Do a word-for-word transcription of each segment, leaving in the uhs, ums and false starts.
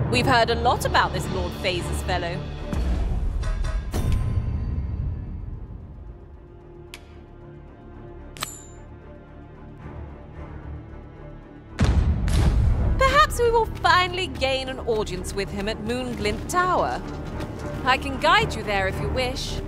We've heard a lot about this Lord Phases fellow. Perhaps we will finally gain an audience with him at Moonglint Tower. I can guide you there if you wish.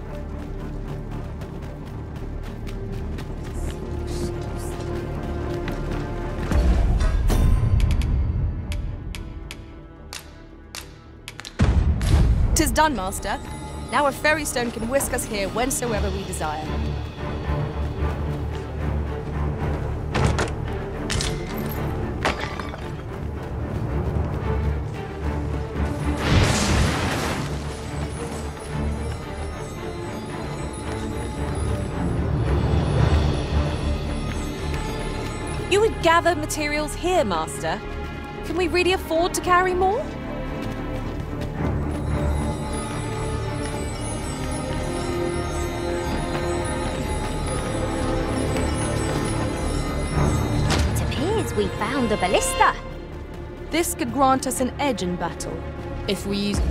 "'Tis done, Master. Now a fairy stone can whisk us here whensoever we desire." You would gather materials here, Master. Can we really afford to carry more? It appears we found a ballista. This could grant us an edge in battle, if we use...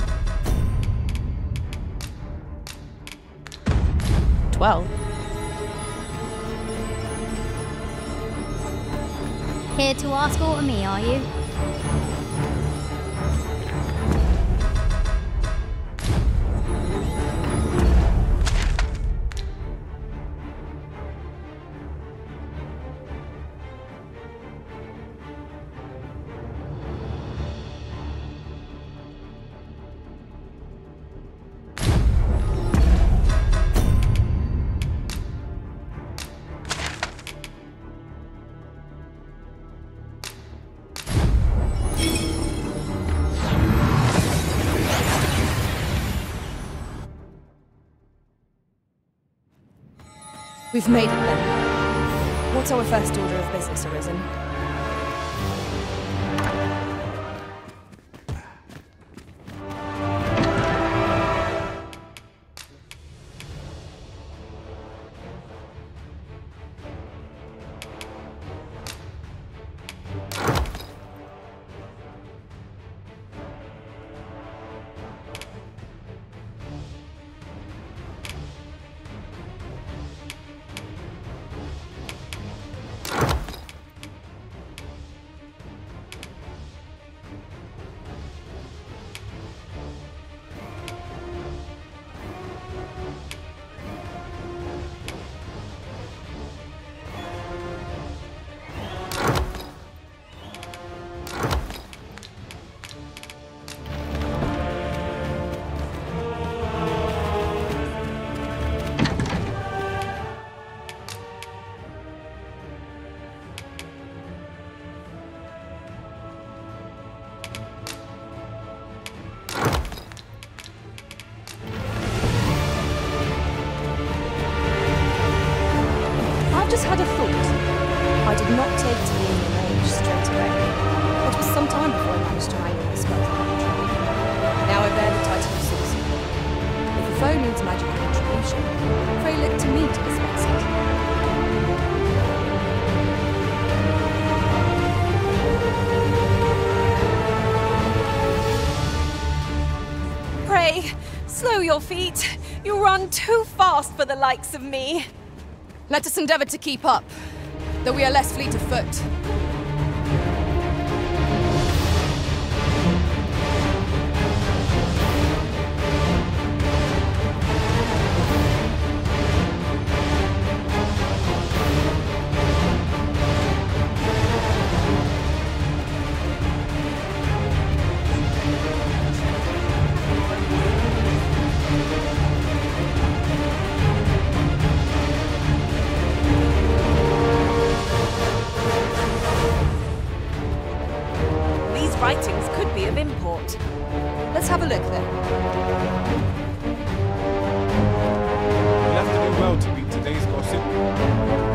Twelve. Here to ask aught of me, are you? We've made it then. What's our first order of business, Arisen? Had a thought. I did not take to being a mage straight away. It was some time before I managed to wrangle the spell control. Now I bear the title of sorcerer. If a foe needs magical contribution, pray look to me to dispense it. Pray, slow your feet. You run too fast for the likes of me. Let us endeavour to keep up, though we are less fleet of foot. Writings could be of import. Let's have a look then. We'll have to do well to beat today's gossip.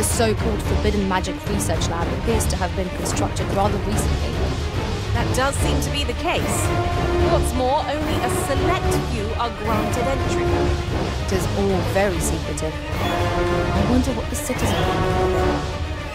so-called Forbidden Magic Research Lab appears to have been constructed rather recently. That does seem to be the case. What's more, only a select few are granted entry. It is all very secretive. I wonder what the citizens will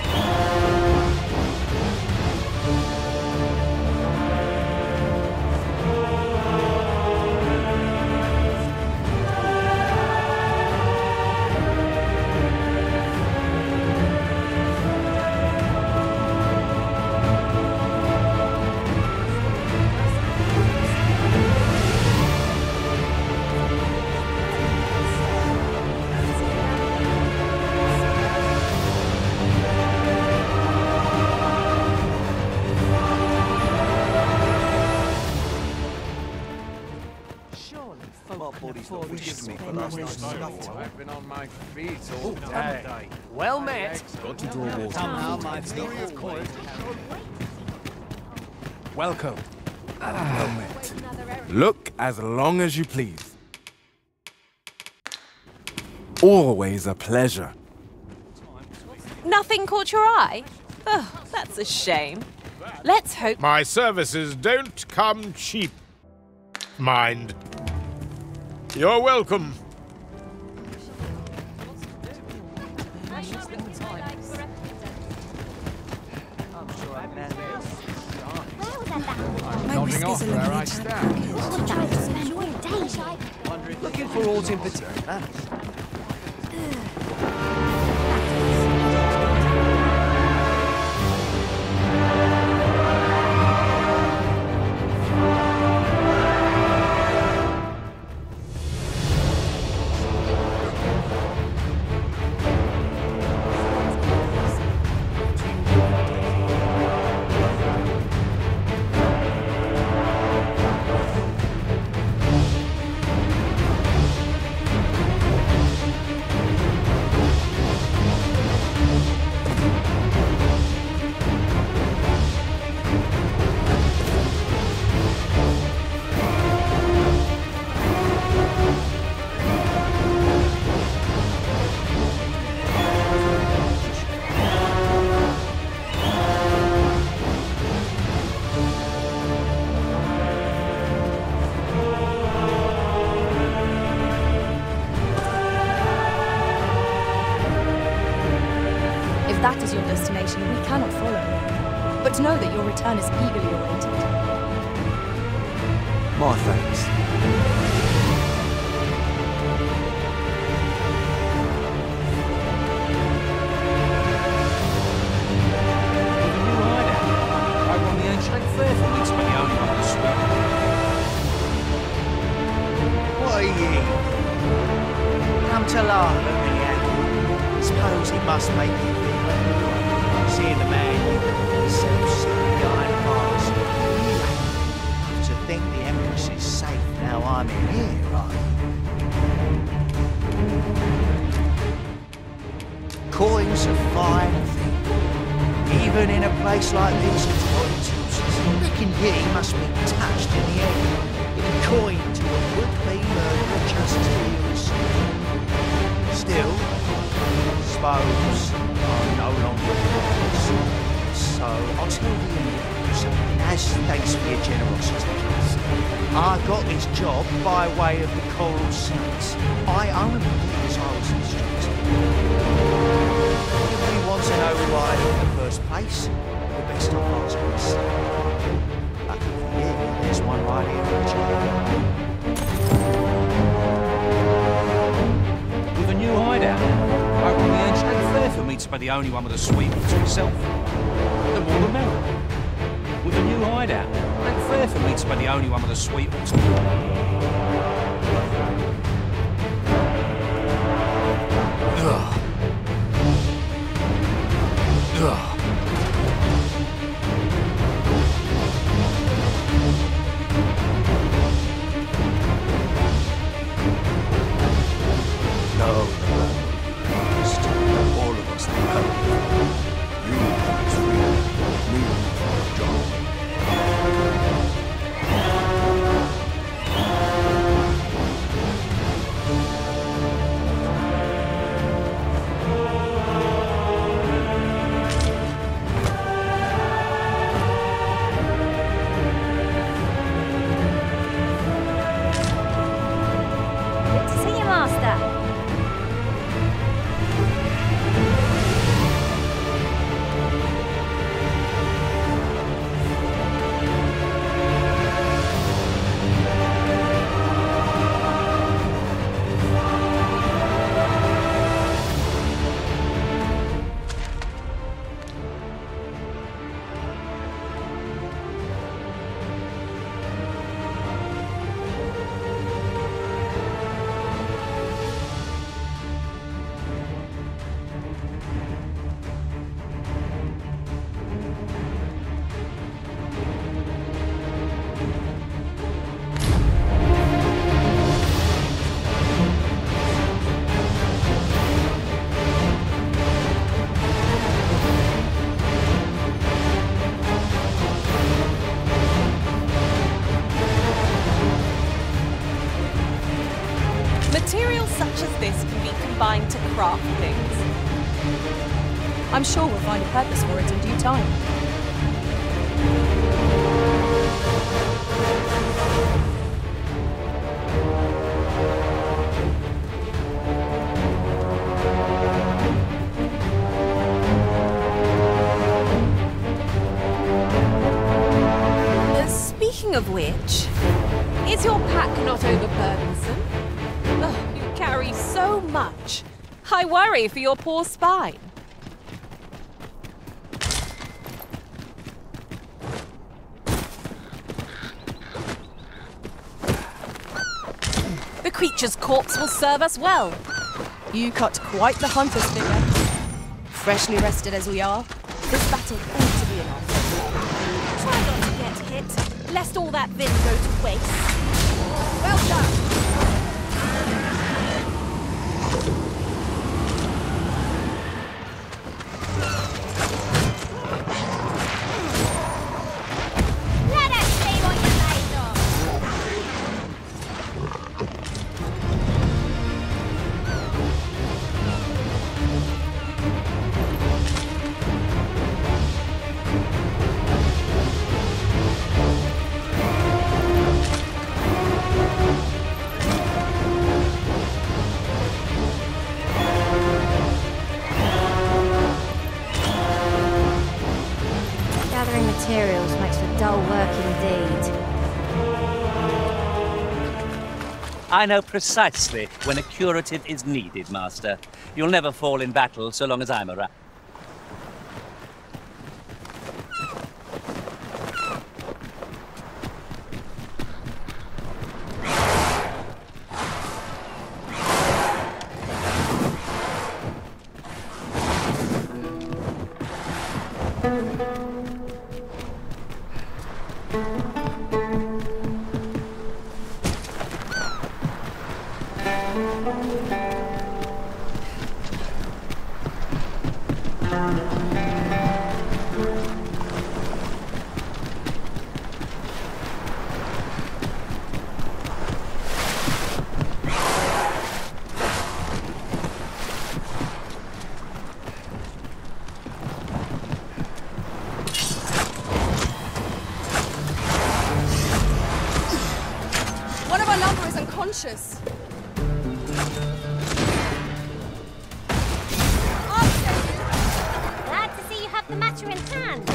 I've been on my feet all day. Well met. Got to draw water. Somehow my feet of course. Welcome. Well met. Look as long as you please. Always a pleasure. Nothing caught your eye? Oh, that's a shame. Let's hope... My services don't come cheap. Mind. You're welcome. Nodding off where I stand. Looking for aught in particular? that is your destination, we cannot follow. But know that your return is eagerly awaited. My thanks. Come to laugh at me, yeah? Suppose it must make you feel better. Seeing the man himself sitting behind bars. To think the Empress is safe now I'm in here, right? Coins are fine thing. Even in a place like this, it's politics. I reckon ye must be touched in the head. If a coin to a would-be murderer just to you. Still, suppose I'm no longer yours. So I'll tell you news, as thanks for your generosity. I got this job by way of the Coral Saints. I own them because I was instructed. If you want to know who I am in the first place, the best of ask myself. Lucky for you, there's one right here in the chair. New hideout. I run the edge and fair for me to be the only one with a sweet to myself. The more the merrier. With a new hideout, and fair for me to be the only one with a sweet to Ugh. Ugh. such as this can be combined to craft things. I'm sure we'll find a purpose for it in due time. Uh, speaking of which, is your pack not overburdensome? Ugh, you carry so much. I worry for your poor spine. The creature's corpse will serve us well. You cut quite the hunter's figure. Freshly rested as we are, this battle ought to be enough. Try not to get hit, lest all that vim go to waste. Well done! Let us see what you're made of. Gathering materials makes for dull work indeed. I know precisely when a curative is needed, Master. You'll never fall in battle so long as I'm around. One of our number is unconscious. Glad to see you have the matter in hand.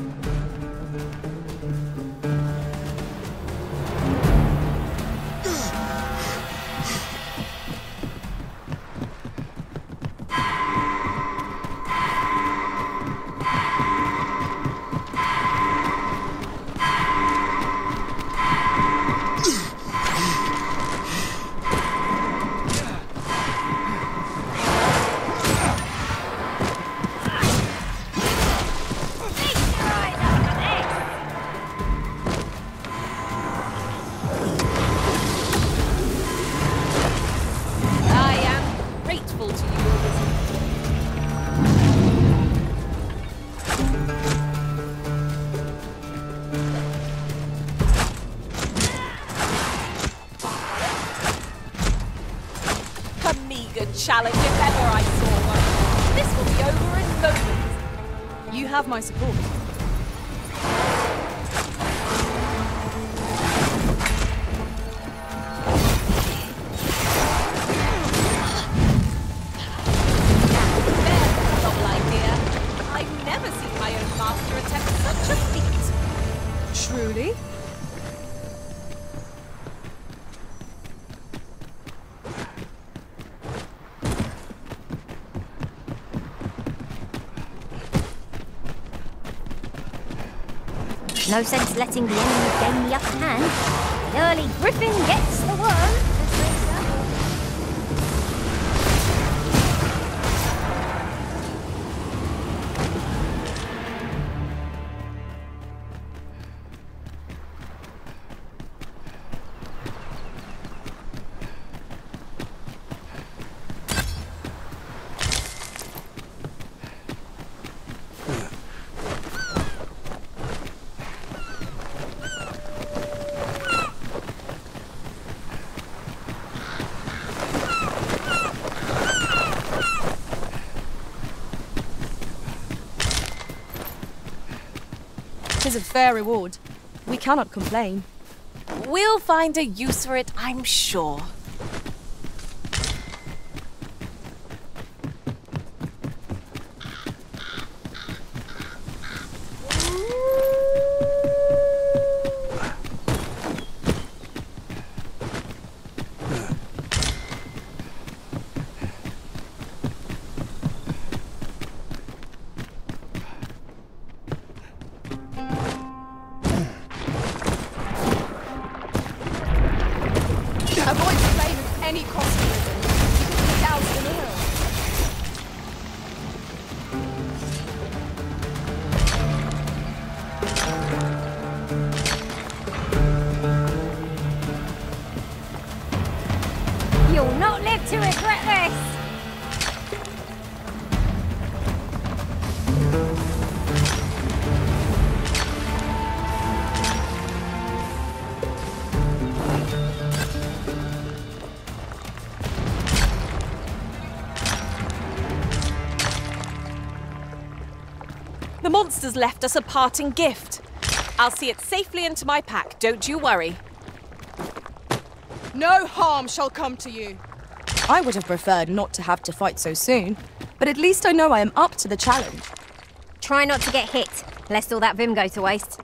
I am grateful to you, Elizabeth. A meager challenge if ever I saw one. This will be over in moments. You have my support. There's a novel idea. I've never seen my own master attempt such a feat. Truly? No sense letting the enemy gain the upper hand. The early griffin gets the worm, as they say. is a fair reward. We cannot complain. We'll find a use for it, I'm sure. Avoid the flame at any cost, Risen. You can be doused in oil. You'll not live to regret this! The monsters left us a parting gift. I'll see it safely into my pack, don't you worry. No harm shall come to you. I would have preferred not to have to fight so soon, but at least I know I am up to the challenge. Try not to get hit, lest all that vim go to waste.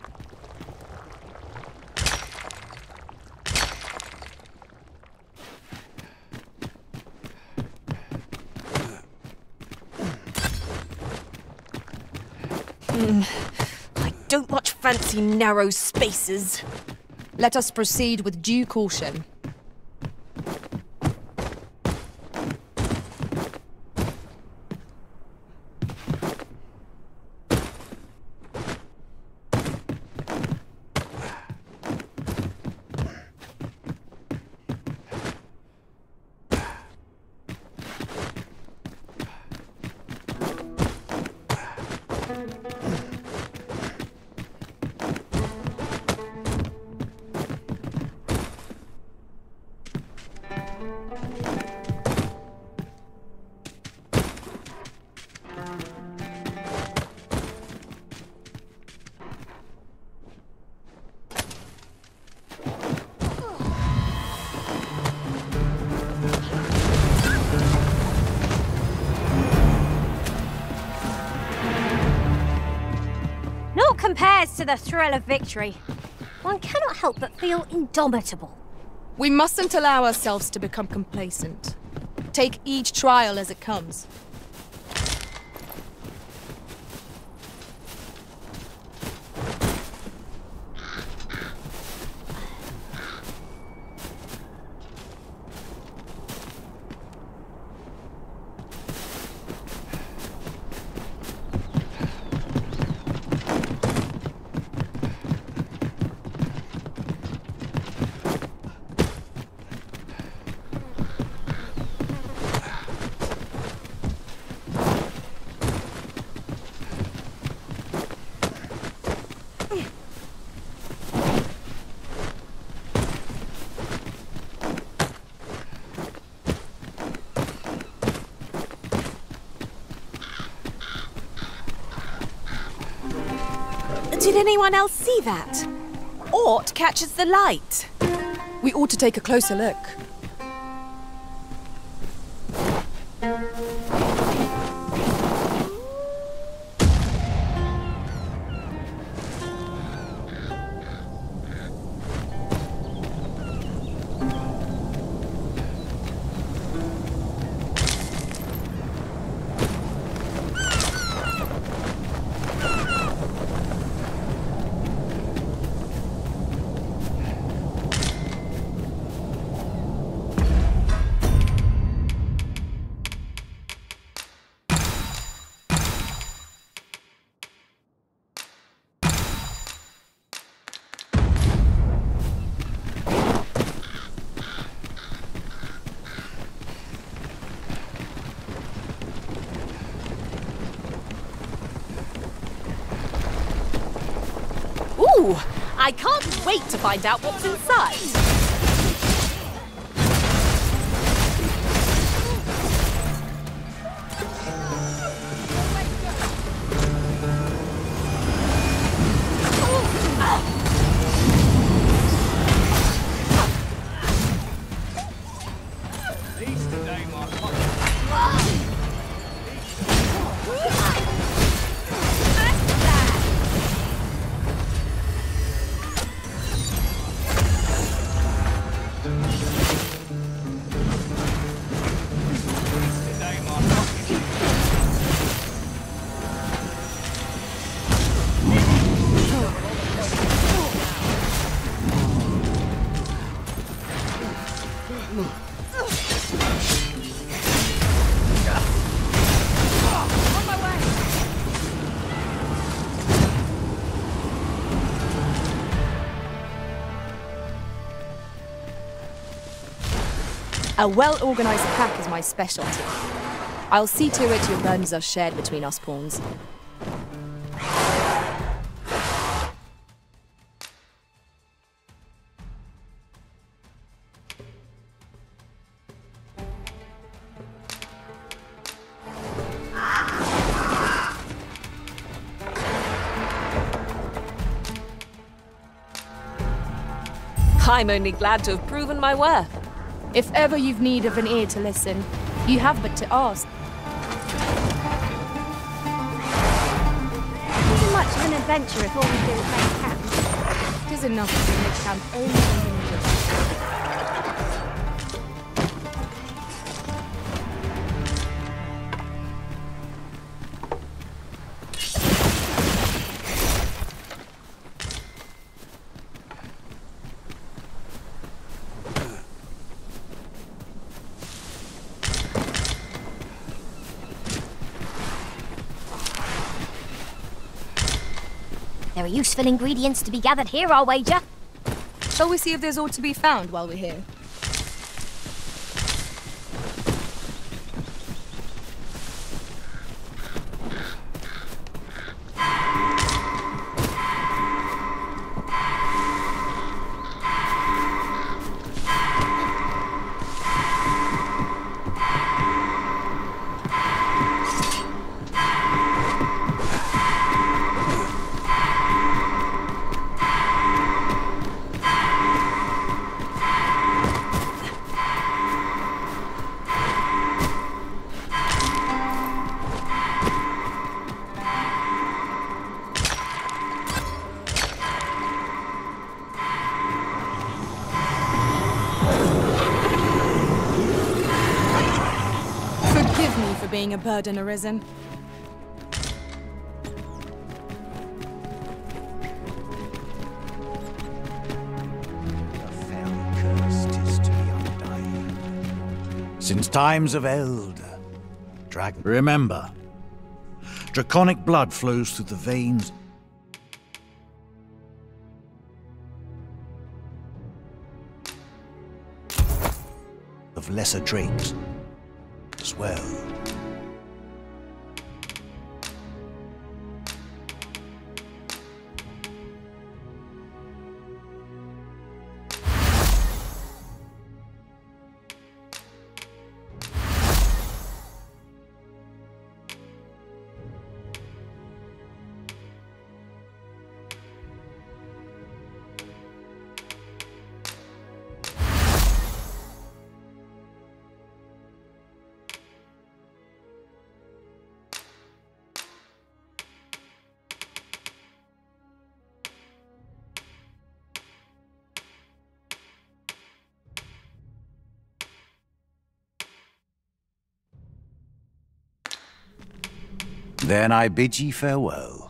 I don't much fancy narrow spaces. Let us proceed with due caution. Naught compares to the thrill of victory. One cannot help but feel indomitable. We mustn't allow ourselves to become complacent. Take each trial as it comes. Did anyone else see that? Ort catches the light. We ought to take a closer look. Ooh, I can't wait to find out what's inside. A well-organised pack is my specialty. I'll see to it your burdens are shared between us pawns. I'm only glad to have proven my worth. If ever you've need of an ear to listen, you have but to ask. Too much of an adventure if all we do is make camp. It is enough to make camp only when you need it. There are useful ingredients to be gathered here, I'll wager. Shall we see if there's aught to be found while we're here? Forgive me for being a burden arisen. Since times of eld, dragon. Remember, draconic blood flows through the veins of lesser drakes as well. Then I bid ye farewell.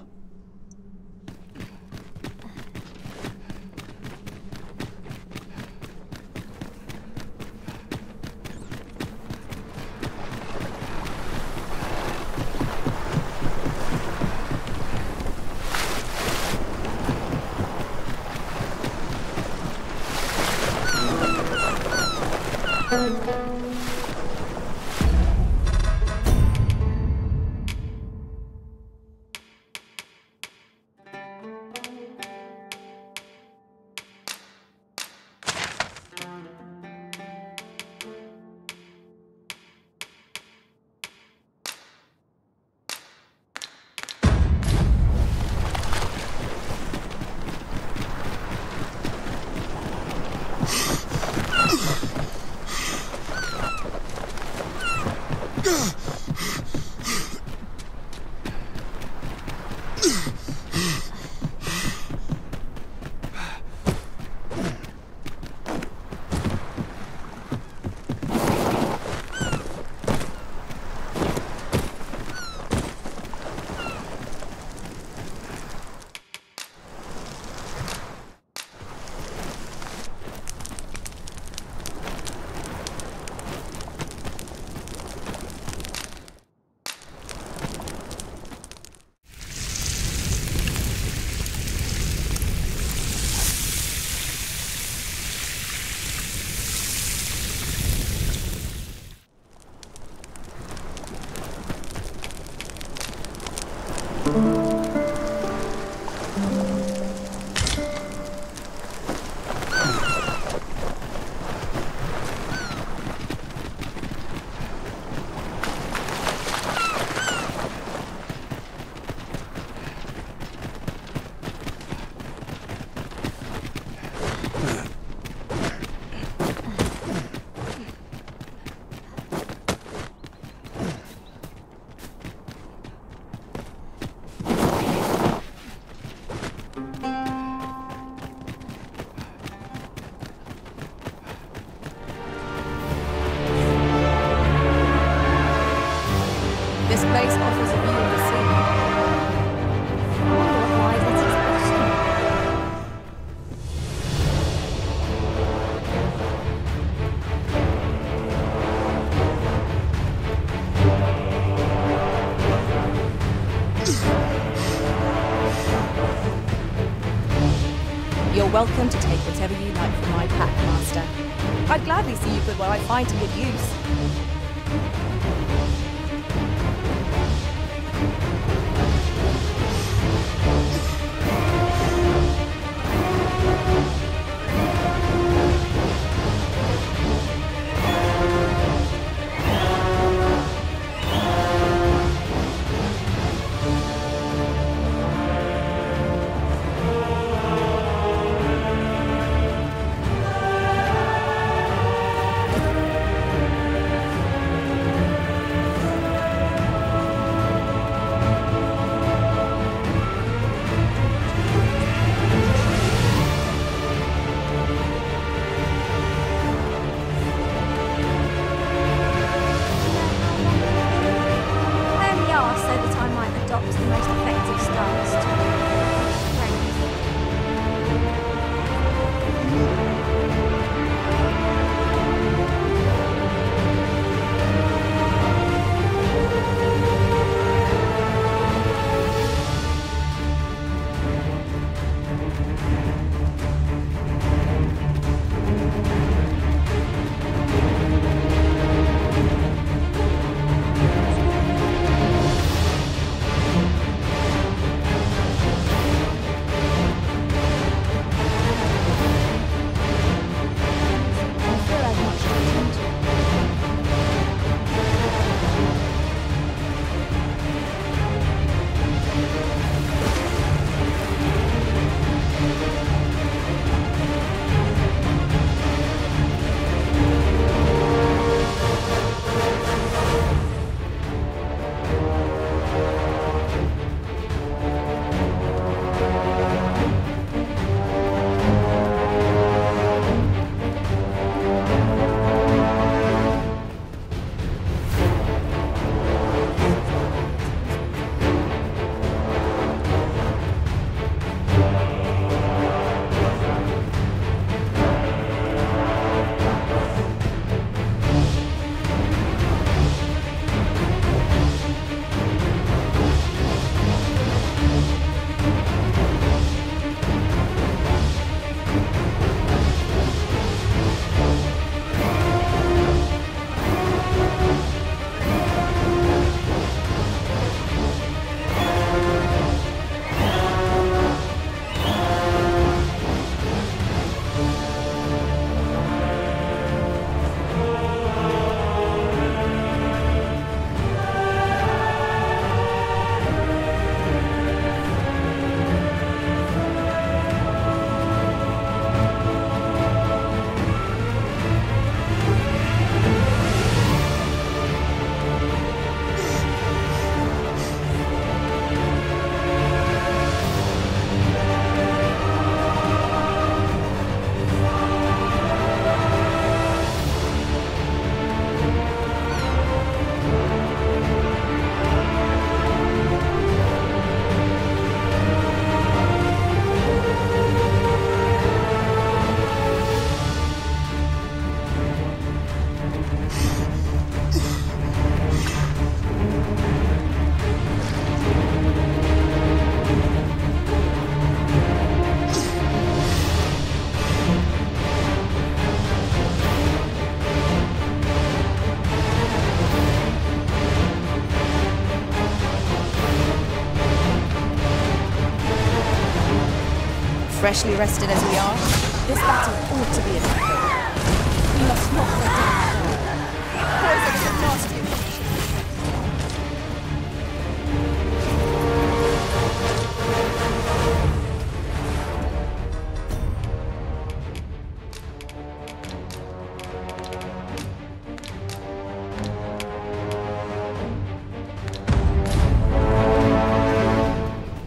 This place offers a view of the sea. I wonder what lies at its bottom. You're welcome to take whatever you like from my pack, Master. I'd gladly see you put what I find to good use. I only asked so that I might adopt the most effective stance to strength. I feel I've much to attend to. Freshly rested as we are, this battle ought to be an epic. We must not let down the guard. Poison is a nasty affliction.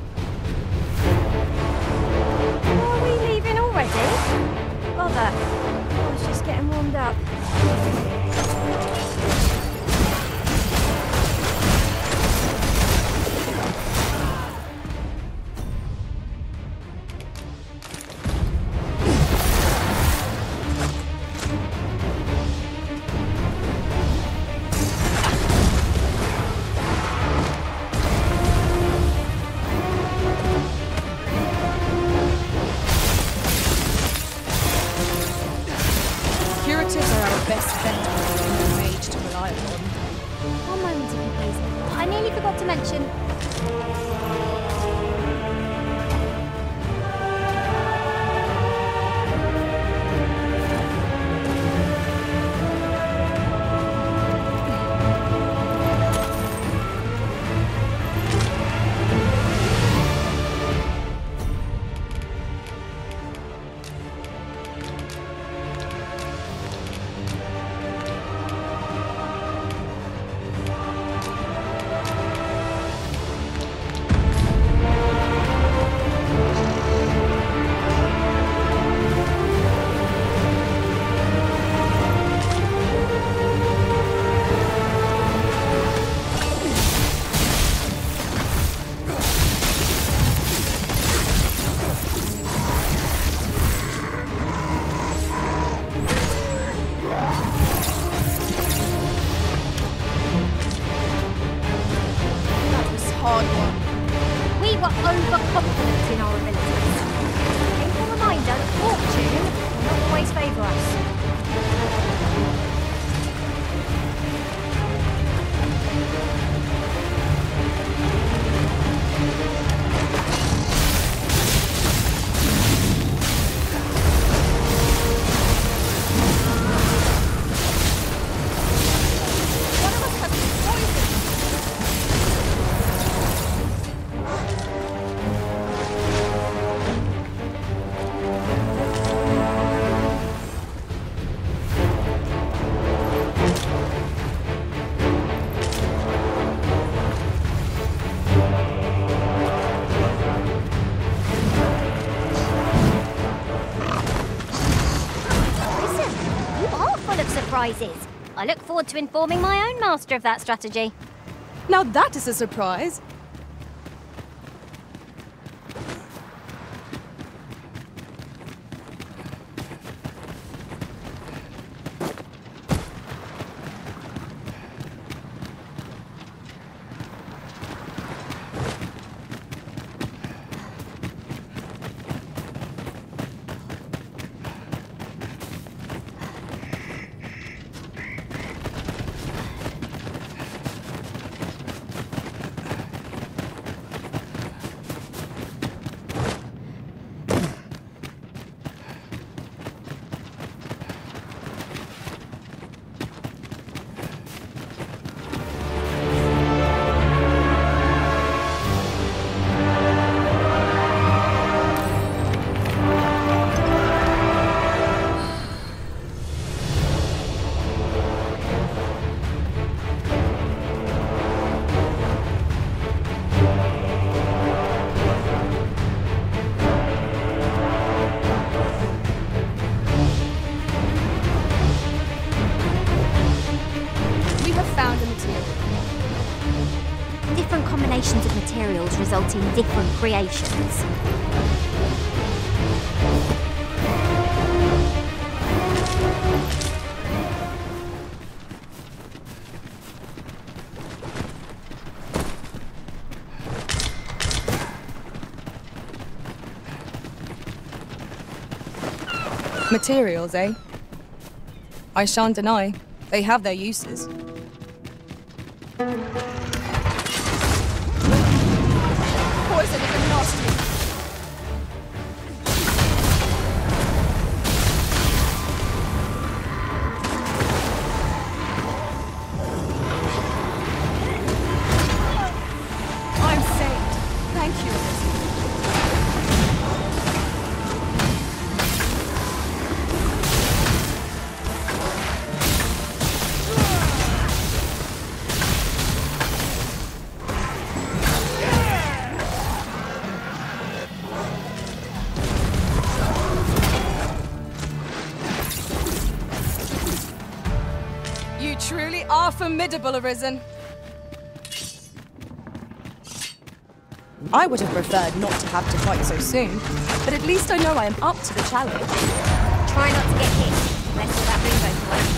Are we leaving already? Bother. forgot to mention. We were overconfident in our abilities. Painful reminder that fortune will not always favour us. One of us has been poisoned! Listen, you are full of surprises. I look forward to informing my own master of that strategy. Now that is a surprise. Different combinations of materials result in different creations. Materials, eh? I shan't deny, they have their uses. Poison is a nasty. I'm saved. Thank you. You truly are formidable, Arisen. I would have preferred not to have to fight so soon, but at least I know I am up to the challenge. Try not to get hit. Mess with that Ringo away.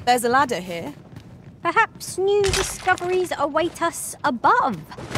There's a ladder here. Perhaps new discoveries await us above.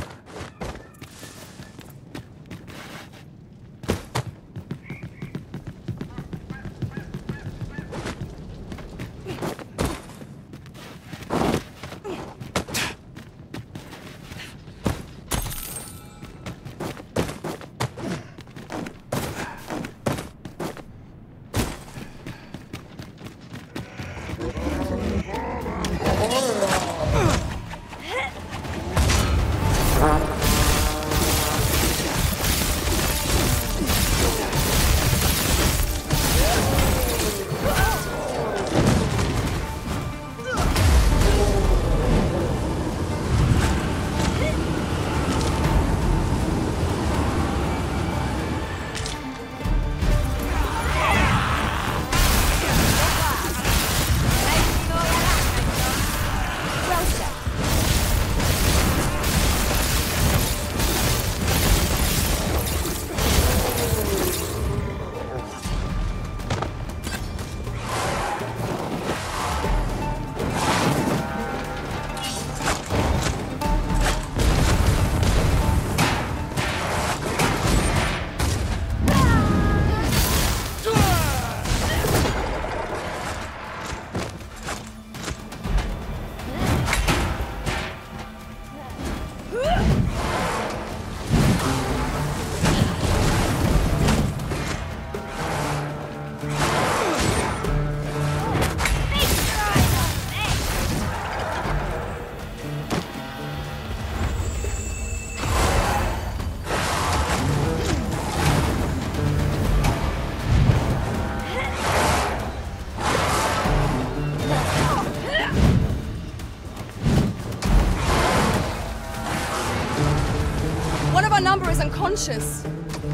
Number is unconscious.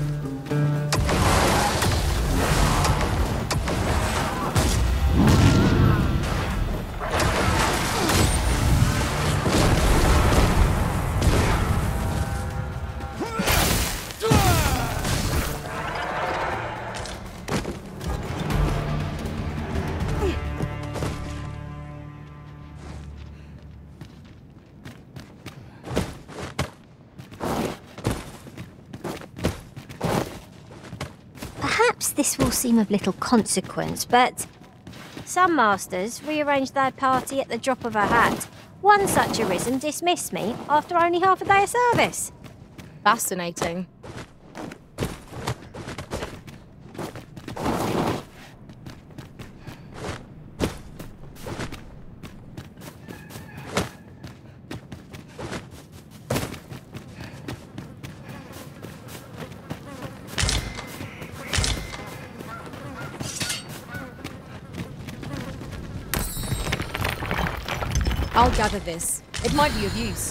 Perhaps this will seem of little consequence, but some masters rearrange their party at the drop of a hat. One such arisen dismissed me after only half a day of service. Fascinating. I'll gather this. It might be of use.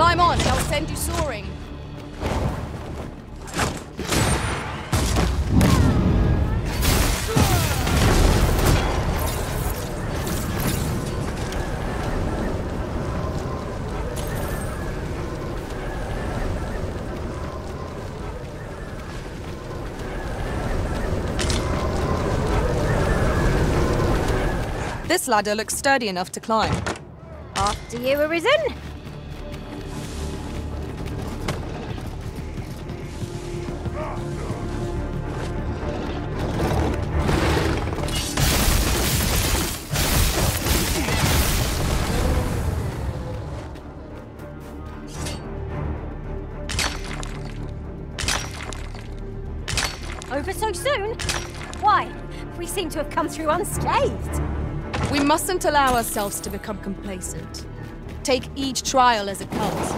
Climb on, and I'll send you soaring. This ladder looks sturdy enough to climb. After you, Arisen. Over so soon? Why? We seem to have come through unscathed. We mustn't allow ourselves to become complacent. Take each trial as it comes.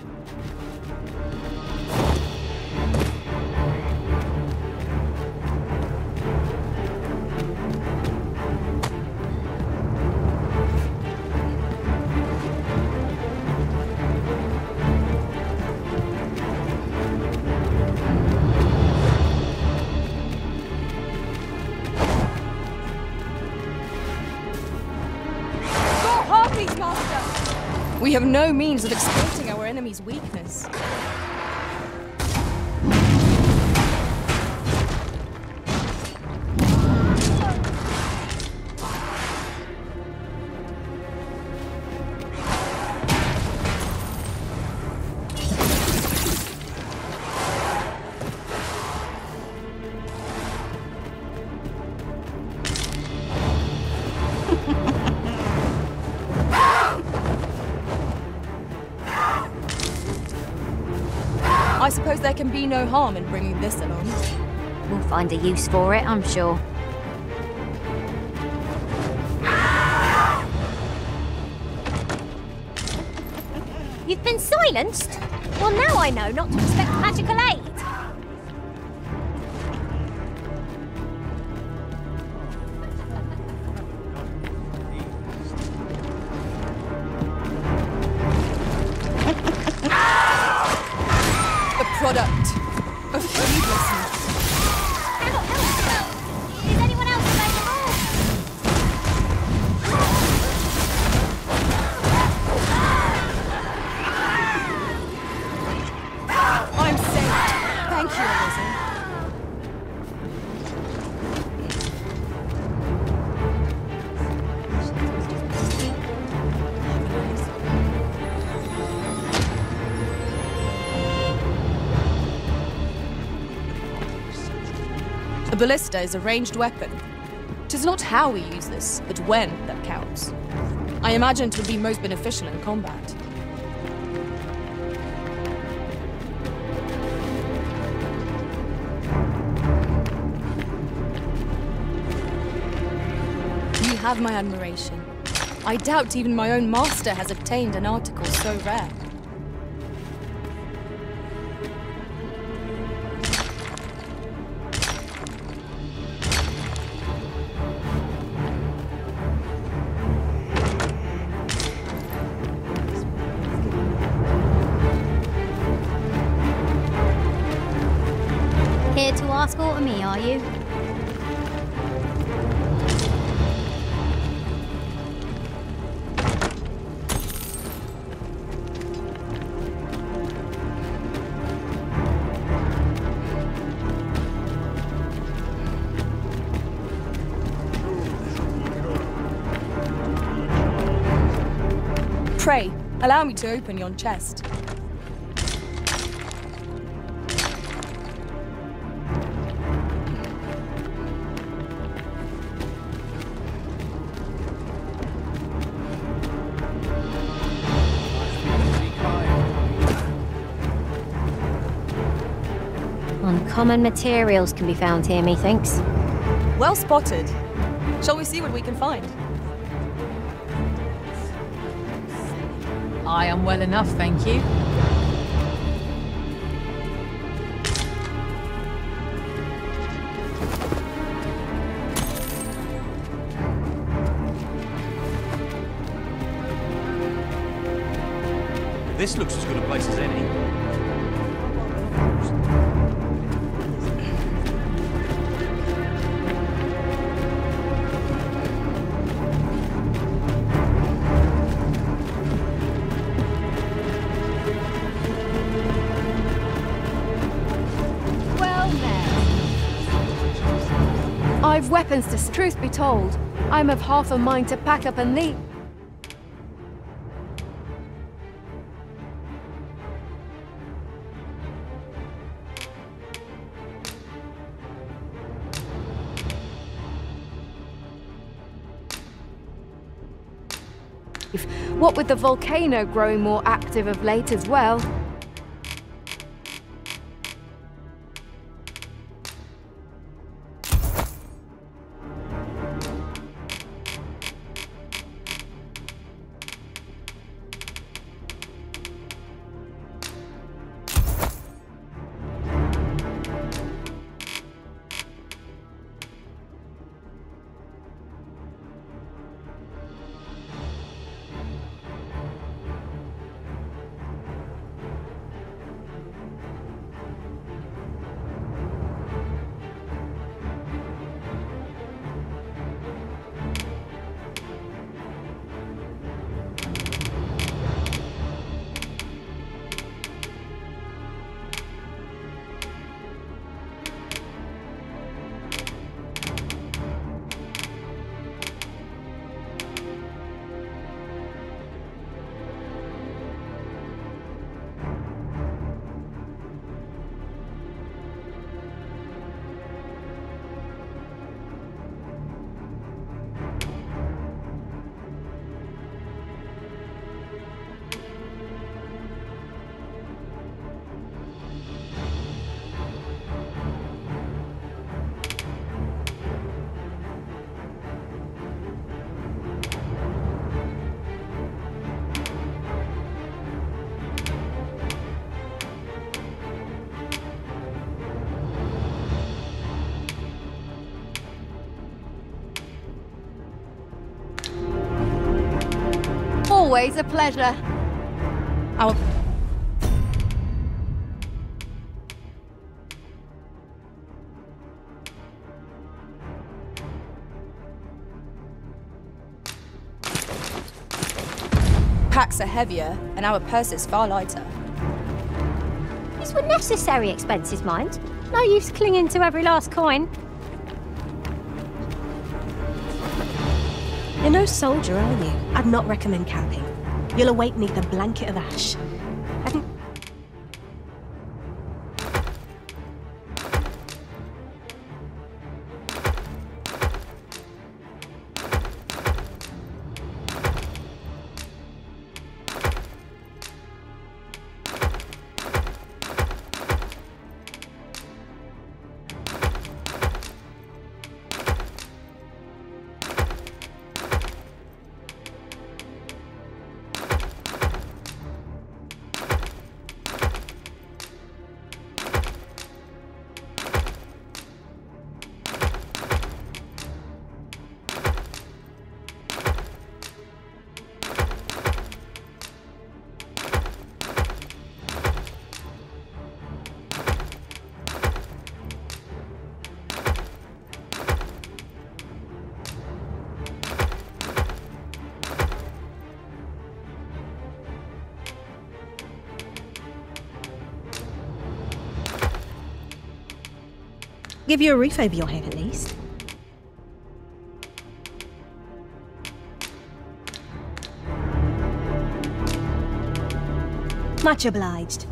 We have no means of exploiting our enemy's weakness. I suppose there can be no harm in bringing this along. We'll find a use for it, I'm sure. You've been silenced? Well, now I know not to expect magical aid. Product of heedlessness. Help, help! Is anyone else available? I'm saved. Thank you, Arisen. A ballista is a ranged weapon. Tis not how we use this, but when that counts. I imagine it would be most beneficial in combat. You have my admiration. I doubt even my own master has obtained an article so rare. Here to ask aught of me, are you? Pray, allow me to open yon chest. Uncommon materials can be found here, methinks. Well spotted. Shall we see what we can find? I am well enough, thank you. This looks as good a place as any. Well met. I've weapons to... Truth be told, I'm of half a mind to pack up and leave. What with the volcano growing more active of late as well. Always a pleasure. Our packs are heavier, and our purses far lighter. These were necessary expenses, mind. No use clinging to every last coin. You're no soldier, are you? I'd not recommend camping. You'll await neath a blanket of ash. I can... Give you a roof over your head, at least. Much obliged.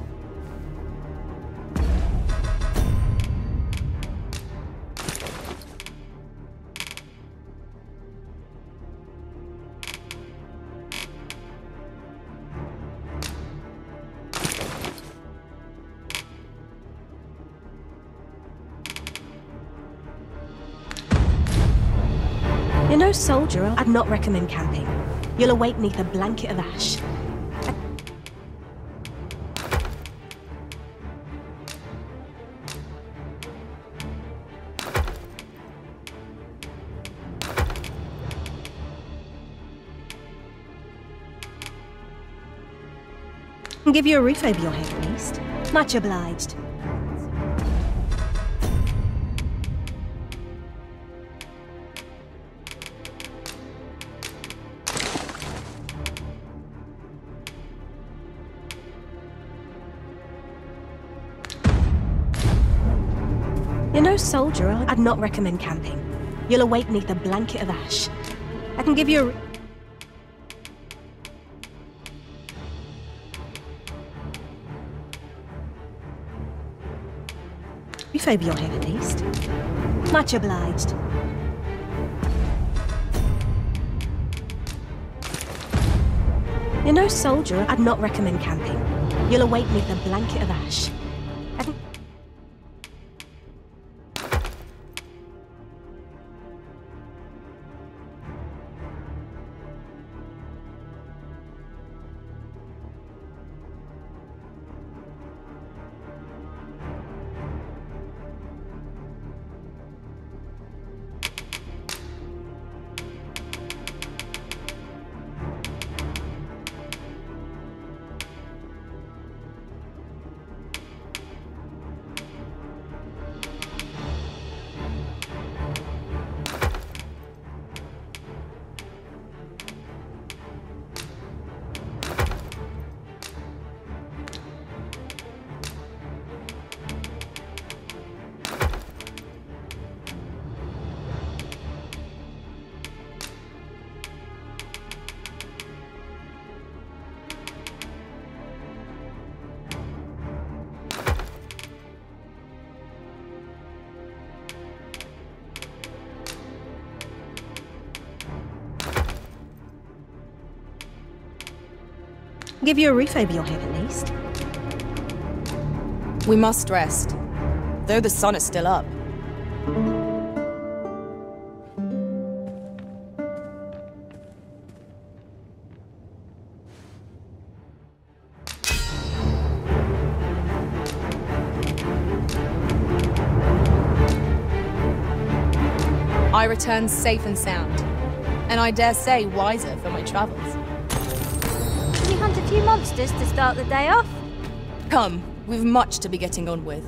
You're no soldier. I'd not recommend camping. You'll await neath a blanket of ash. I'll give you a roof over your head at least. Much obliged. You're no soldier. I'd not recommend camping. You'll awake beneath a blanket of ash. I can give you a... roof over your head at least. Much obliged. You're no soldier. I'd not recommend camping. You'll awake beneath a blanket of ash. I can... give you a roof over your head at least. We must rest, though the sun is still up. I return safe and sound, and I dare say wiser for my travels. Can you hunt a few monsters to start the day off? Come, we've much to be getting on with.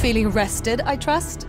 Feeling rested, I trust?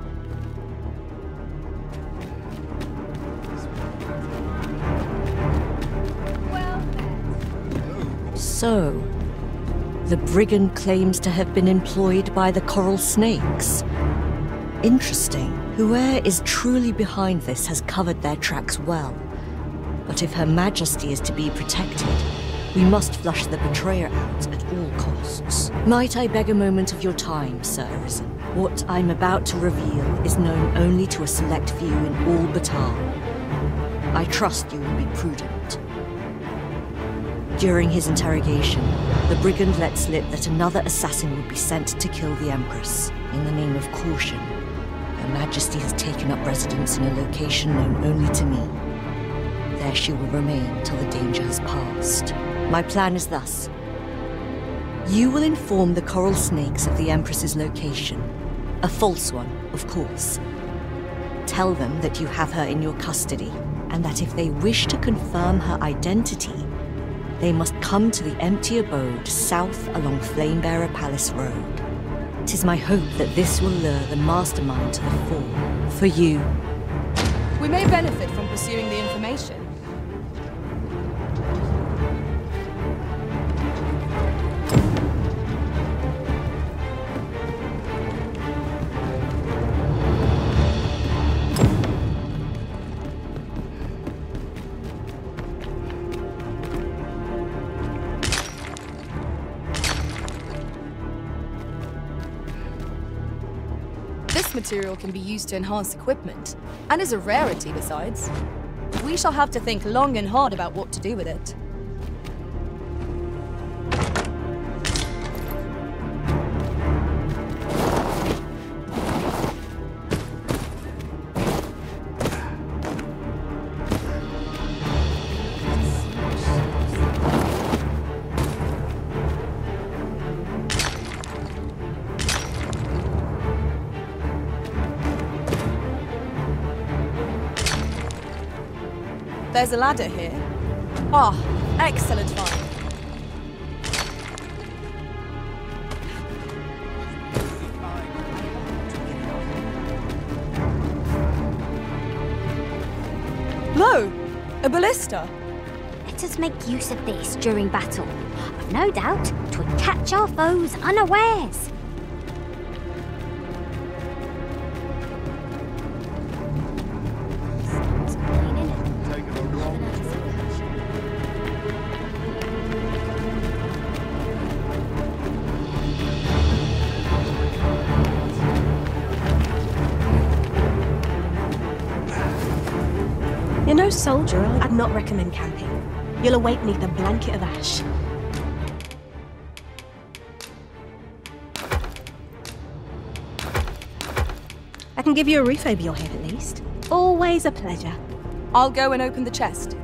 So, the brigand claims to have been employed by the coral snakes. Interesting. Whoever is truly behind this has covered their tracks well. But if Her Majesty is to be protected, we must flush the betrayer out at all costs. Might I beg a moment of your time, Sir Arisen? What I'm about to reveal is known only to a select few in all Bataan. I trust you will be prudent. During his interrogation, the brigand let slip that another assassin would be sent to kill the Empress. In the name of caution, Her Majesty has taken up residence in a location known only to me. There she will remain till the danger has passed. My plan is thus. You will inform the coral snakes of the Empress's location. A false one, of course. Tell them that you have her in your custody, and that if they wish to confirm her identity, they must come to the empty abode south along Flamebearer Palace Road. It is my hope that this will lure the mastermind to the fore. For you. We may benefit from pursuing the information. This material can be used to enhance equipment, and is a rarity besides. We shall have to think long and hard about what to do with it. There's a ladder here. Ah, excellent find. Lo! A ballista! Let us make use of this during battle. I've no doubt 'twould catch our foes unawares. You're no soldier, are you? I'd not recommend camping. You'll await beneath a blanket of ash. I can give you a roof over your head at least. Always a pleasure. I'll go and open the chest.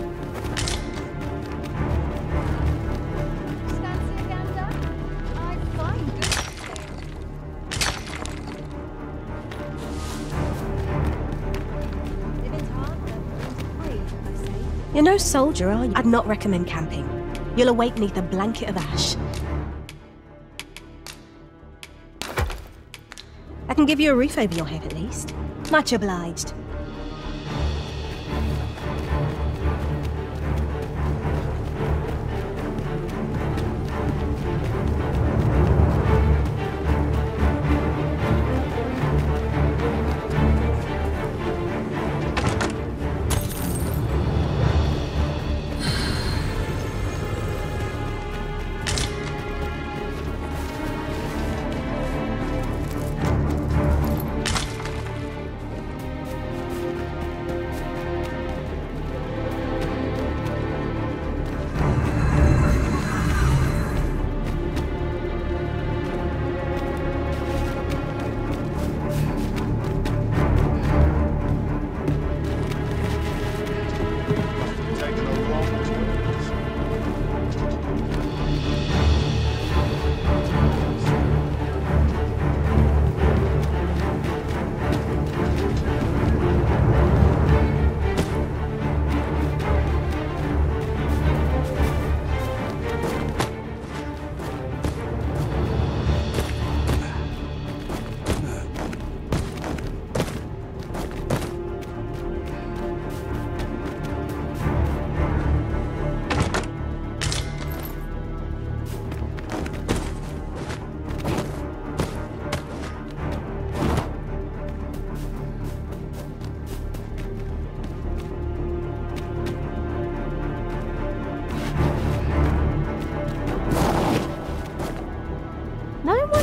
You're no soldier, are you? I'd not recommend camping. You'll await beneath a blanket of ash. I can give you a roof over your head at least. Much obliged.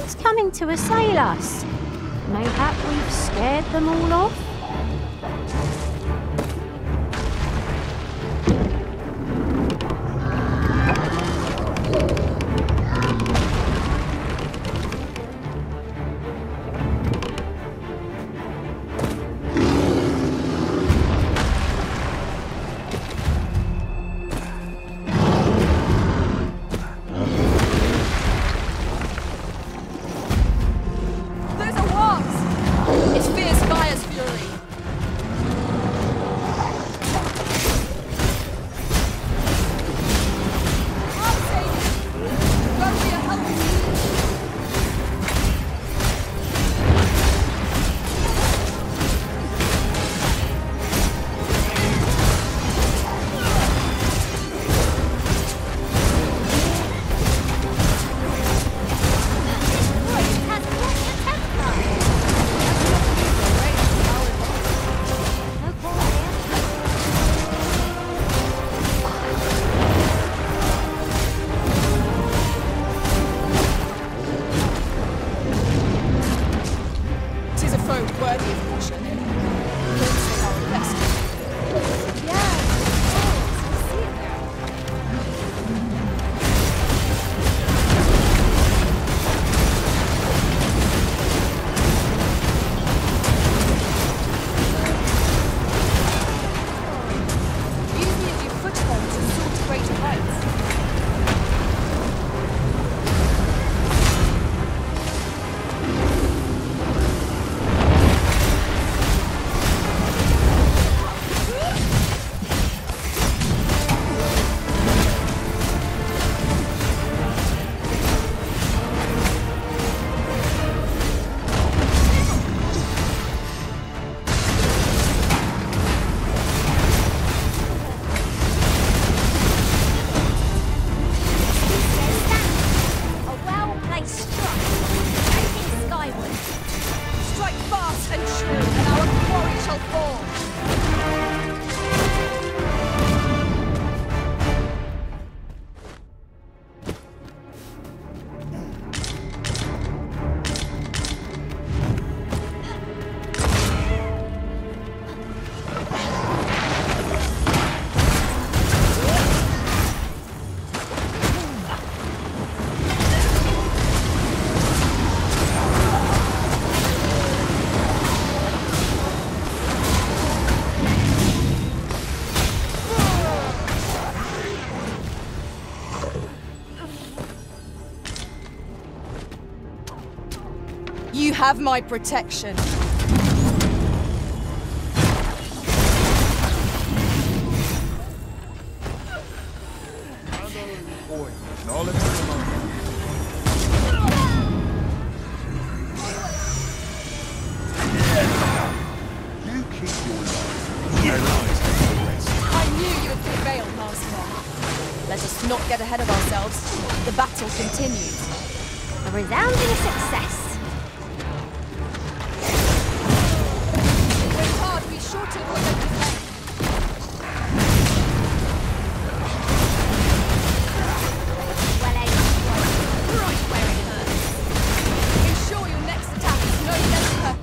one's coming to assail us. Mayhap we've scared them all off? You have my protection. I knew you would prevail, Master. Let us not get ahead of ourselves. The battle continues. A resounding success. Retard, be sure to avoid their defense. Well aimed. Right where it hurts. Ensure your next attack is no less per-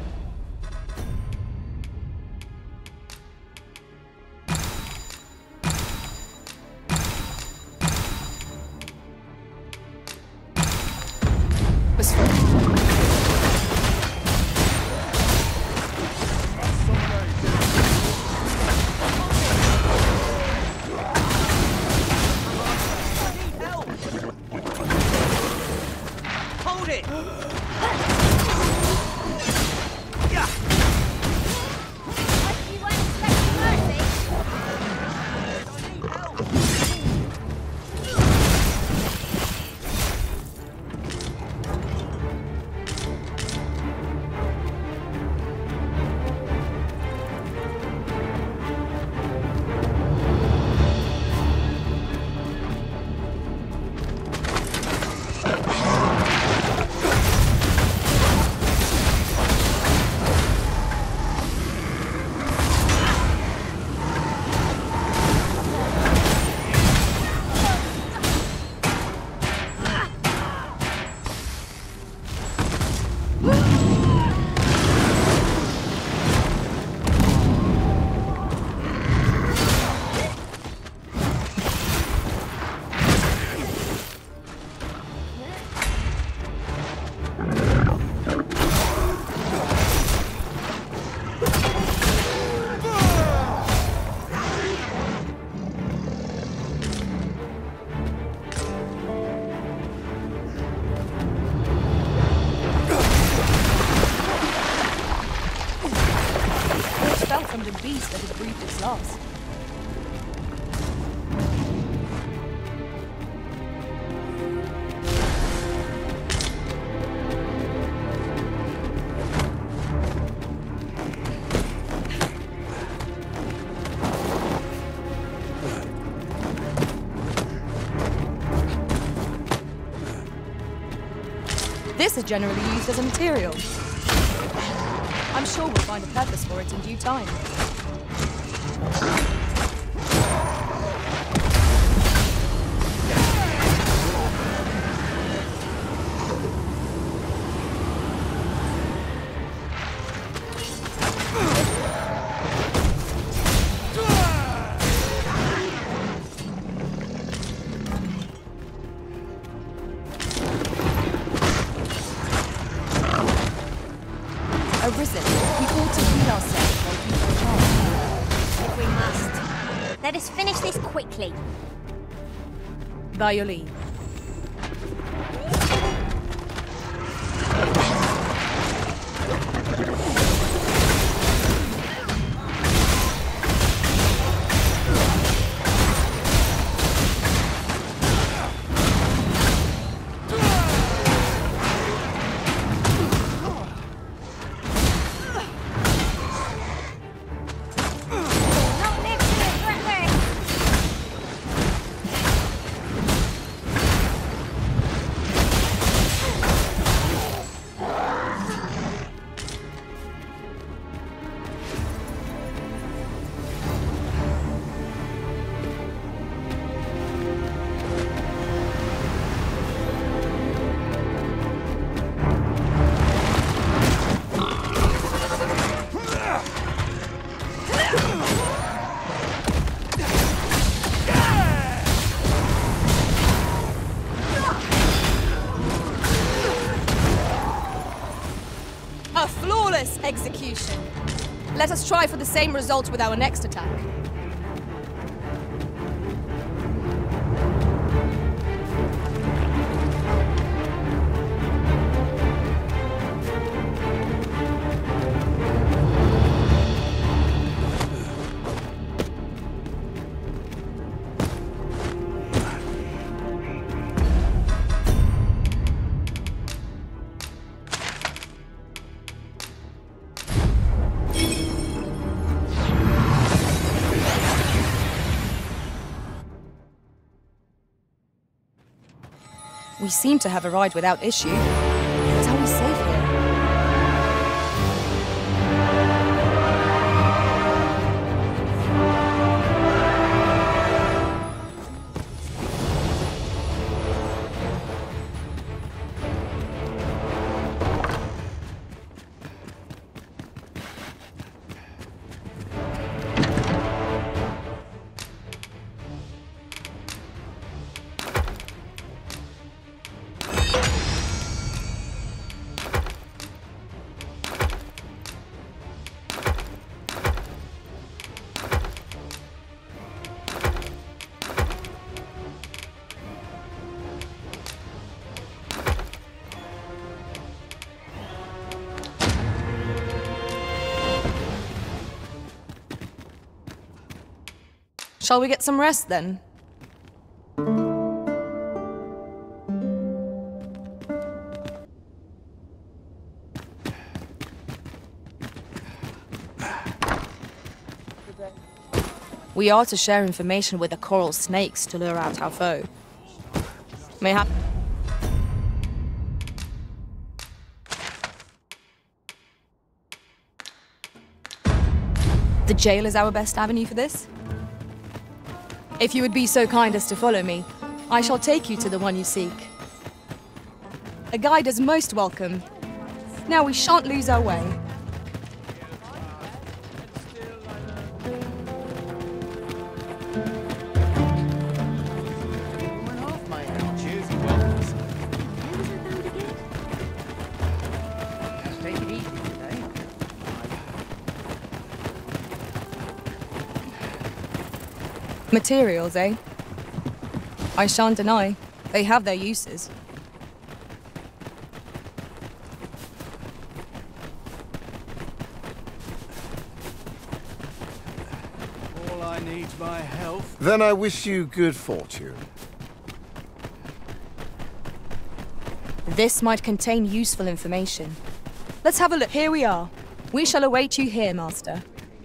beast that had breathed its last. This is generally used as a material. I'm sure we'll find a purpose for it in due time. Arisen, we ought to heal ourselves while people are. If we must. Let us finish this quickly. By your leave. A flawless execution. Let us try for the same result with our next attack. We seem to have arrived without issue. But are we safe here? Shall we get some rest then? We are to share information with the coral snakes to lure out our foe. Mayhap. The jail is our best avenue for this. If you would be so kind as to follow me, I shall take you to the one you seek. A guide is most welcome. Now we shan't lose our way. Materials, eh? I shan't deny. They have their uses. I need my health. Then I wish you good fortune. This might contain useful information. Let's have a look. Here we are. We shall await you here, Master.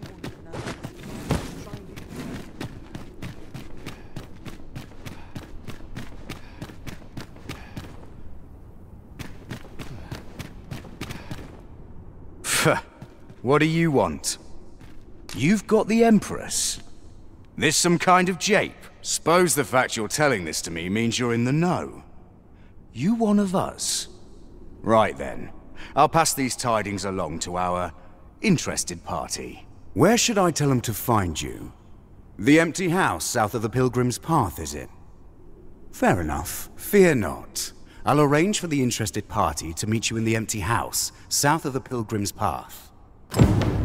What do you want? You've got the Empress. This some kind of jape? Suppose the fact you're telling this to me means you're in the know. You one of us? Right then. I'll pass these tidings along to our interested party. Where should I tell them to find you? The empty house south of the Pilgrim's Path, is it? Fair enough. Fear not. I'll arrange for the interested party to meet you in the empty house south of the Pilgrim's Path. As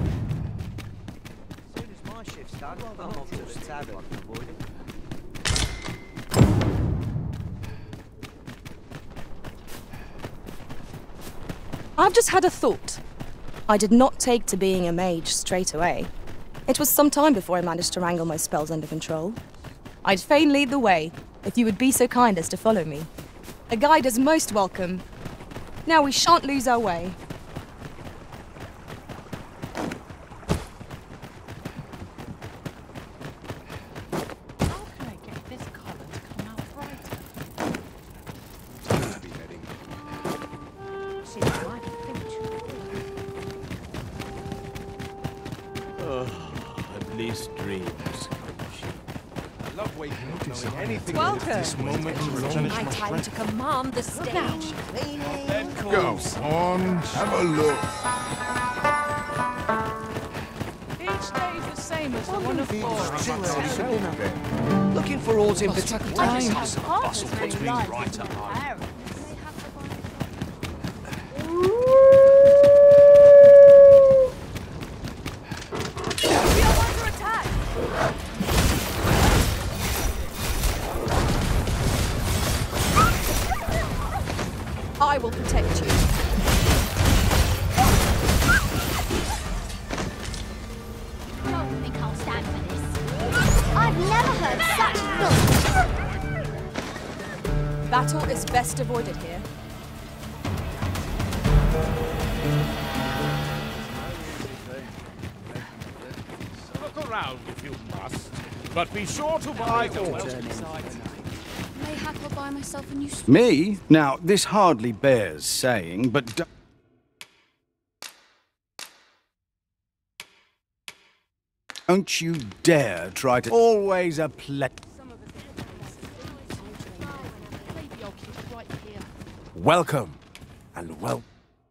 soon as my shift's done, I'm off to the tavern. I've just had a thought. I did not take to being a mage straight away. It was some time before I managed to wrangle my spells under control. I'd fain lead the way, if you would be so kind as to follow me. A guide is most welcome. Now we shan't lose our way. Time to command the stage. Go on, have a look. Each day is the same as the one before. Looking for aught in particular. Bustle puts me right up. I will protect you. Don't think I'll stand for this. I've never heard such nonsense. Battle is best avoided here. Look around if you must, but be sure to buy the Mayhap I'll buy myself a new sword. Me? Now, this hardly bears saying, but d- don't you dare try to... Always a ple... Welcome, and well...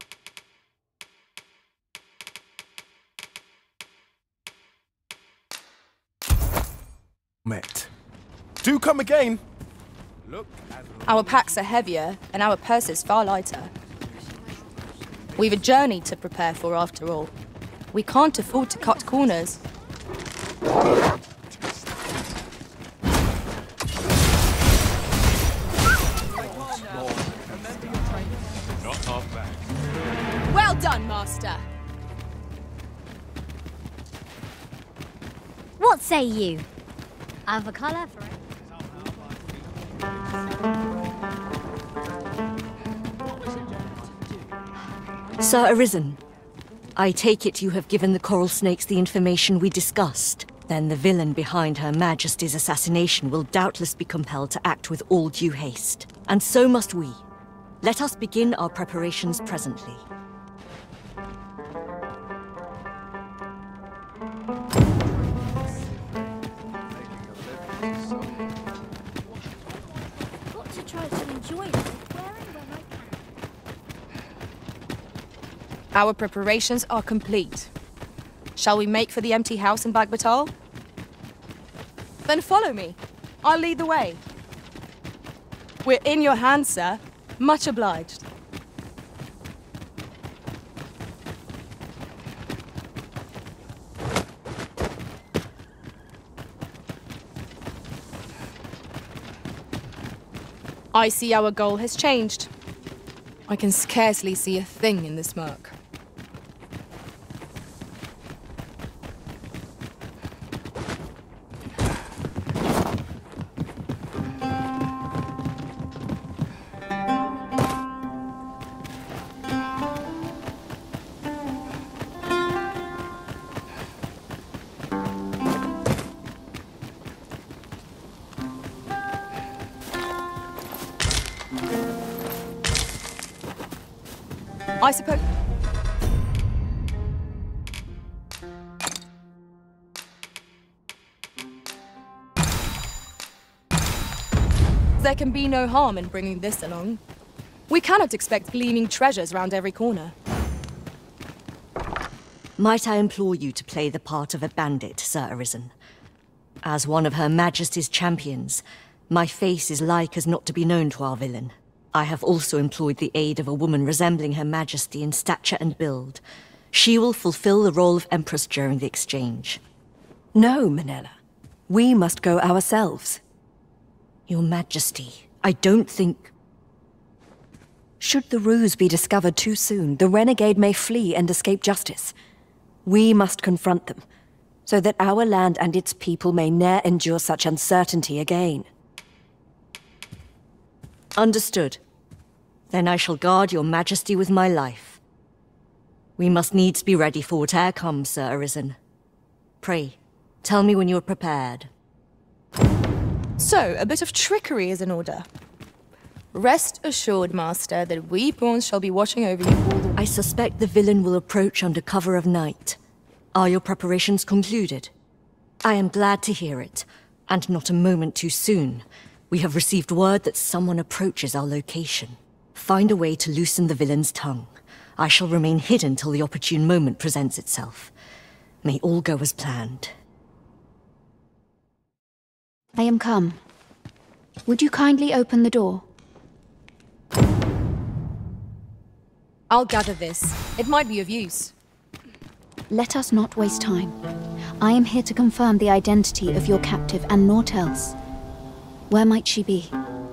met. Do come again! Look at Our packs are heavier, and our purses far lighter. We've a journey to prepare for, after all. We can't afford to cut corners. Not half bad. Well done, Master! What say you? I've a colour for it. Sir Arisen, I take it you have given the Coral Snakes the information we discussed. Then the villain behind Her Majesty's assassination will doubtless be compelled to act with all due haste. And so must we. Let us begin our preparations presently. Got to try to enjoy this where and when I can. Our preparations are complete. Shall we make for the empty house in Bagbatal? Then follow me. I'll lead the way. We're in your hands, sir. Much obliged. I see our goal has changed. I can scarcely see a thing in the smoke. I suppose... There can be no harm in bringing this along. We cannot expect gleaming treasures round every corner. Might I implore you to play the part of a bandit, Sir Arisen? As one of Her Majesty's champions, my face is like as not to be known to our villain. I have also employed the aid of a woman resembling Her Majesty in stature and build. She will fulfill the role of Empress during the exchange. No, Minella. We must go ourselves. Your Majesty, I don't think... Should the ruse be discovered too soon, the renegade may flee and escape justice. We must confront them, so that our land and its people may ne'er endure such uncertainty again. Understood. Then I shall guard your Majesty with my life. We must needs be ready for whate'er comes, Sir Arisen. Pray, tell me when you are prepared. So, a bit of trickery is in order. Rest assured, Master, that we pawns shall be watching over you all the... I suspect the villain will approach under cover of night. Are your preparations concluded? I am glad to hear it, and not a moment too soon. We have received word that someone approaches our location. Find a way to loosen the villain's tongue. I shall remain hidden till the opportune moment presents itself. May all go as planned. I am come. Would you kindly open the door? I'll gather this. It might be of use. Let us not waste time. I am here to confirm the identity of your captive and naught else. Where might she be?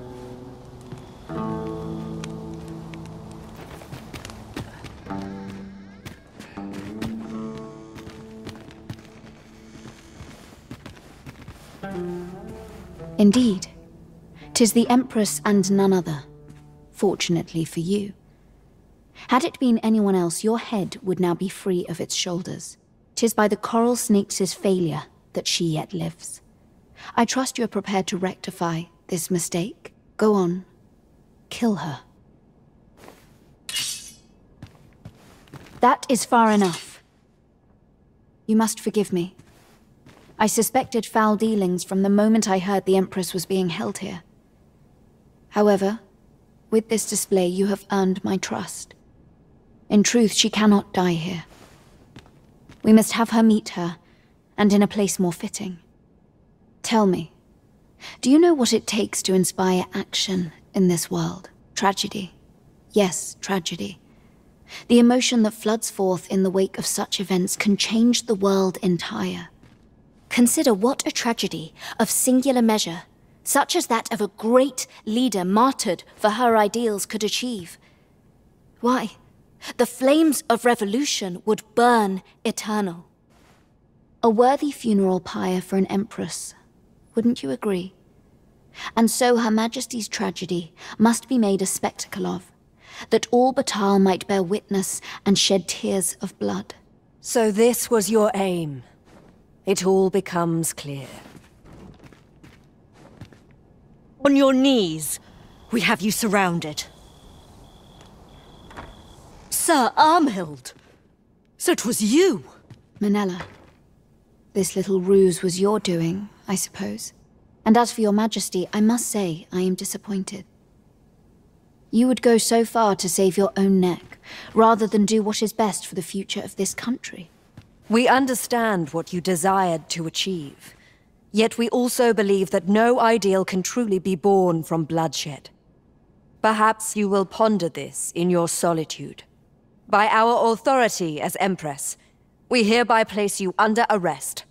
Indeed. 'Tis the Empress and none other. Fortunately for you. Had it been anyone else, your head would now be free of its shoulders. 'Tis by the coral snake's failure that she yet lives. I trust you are prepared to rectify this mistake. Go on. Kill her. That is far enough. You must forgive me. I suspected foul dealings from the moment I heard the Empress was being held here. However, with this display you have earned my trust. In truth, she cannot die here. We must have her meet her, and in a place more fitting. Tell me, do you know what it takes to inspire action in this world? Tragedy. Yes, tragedy. The emotion that floods forth in the wake of such events can change the world entire. Consider what a tragedy of singular measure, such as that of a great leader martyred for her ideals, could achieve. Why, the flames of revolution would burn eternal. A worthy funeral pyre for an empress, wouldn't you agree? And so Her Majesty's tragedy must be made a spectacle of, that all Battahl might bear witness and shed tears of blood. So this was your aim. It all becomes clear. On your knees! We have you surrounded. Sir Armhild! So it was you! Minella, this little ruse was your doing, I suppose. And as for your Majesty, I must say I am disappointed. You would go so far to save your own neck, rather than do what is best for the future of this country. We understand what you desired to achieve. Yet we also believe that no ideal can truly be born from bloodshed. Perhaps you will ponder this in your solitude. By our authority as Empress, we hereby place you under arrest.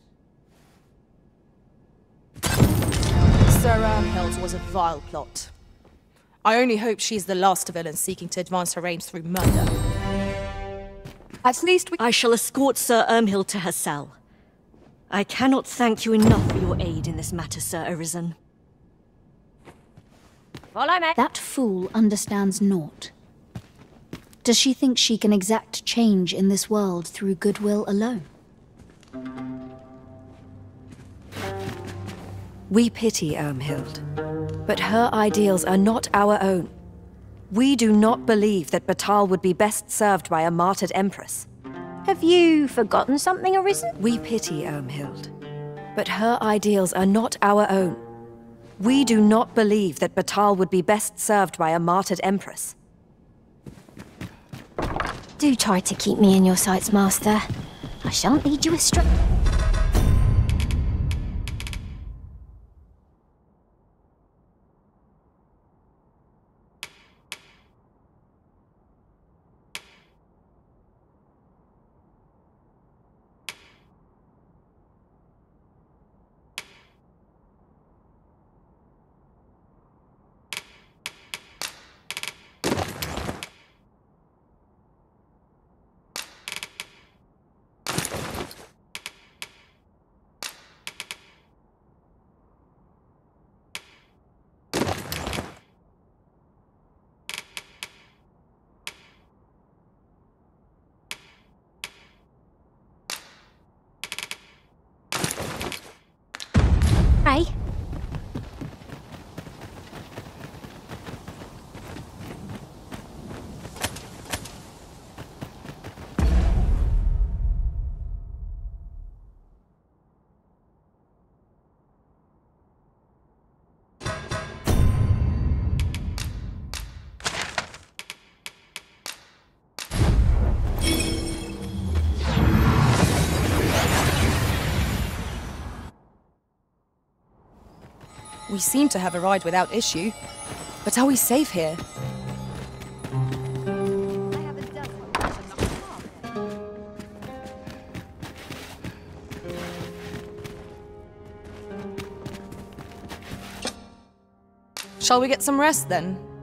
Sir Armhild was a vile plot. I only hope she's the last villain seeking to advance her aims through murder. At least we- I shall escort Sir Armhild to her cell. I cannot thank you enough for your aid in this matter, Sir Arisen. Follow me. That fool understands naught. Does she think she can exact change in this world through goodwill alone? We pity Armhild, but her ideals are not our own. We do not believe that Batal would be best served by a martyred empress. Have you forgotten something, Arisen? We pity Ermhild, but her ideals are not our own. We do not believe that Batal would be best served by a martyred empress. Do try to keep me in your sights, Master. I shan't lead you astray. Hey. We seem to have arrived without issue. But are we safe here? Shall we get some rest then?